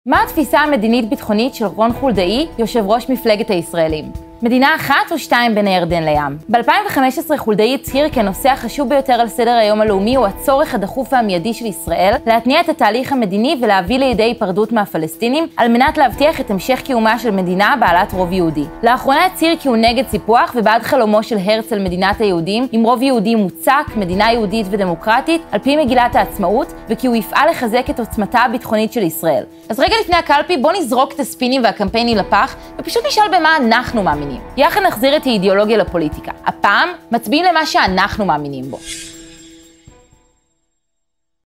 מה התפיסה המדינית-ביטחונית של רון חולדאי, יושב ראש מפלגת הישראלים? מדינה אחת או שתיים בין הירדן לים? ב-2015 חולדאי הצהיר כי הנושא החשוב ביותר על סדר היום הלאומי הוא הצורך הדחוף והמיידי של ישראל להתניע את התהליך המדיני ולהביא לידי היפרדות מהפלסטינים על מנת להבטיח את המשך קיומה של מדינה בעלת רוב יהודי. לאחרונה הצהיר כי הוא נגד סיפוח ובעד חלומו של הרצל מדינת היהודים עם רוב יהודי מוצק, מדינה יהודית ודמוקרטית על פי מגילת העצמאות, וכי הוא יפעל לחזק את עוצמתה הביטחונית של ישראל. אז רגע לפני הקלפי בוא נזרוק את הספינים והקמפיינים לפח ופשוט נשאל במה אנחנו מאמינים. יחד נחזיר את האידיאולוגיה לפוליטיקה. הפעם מצביעים למה שאנחנו מאמינים בו.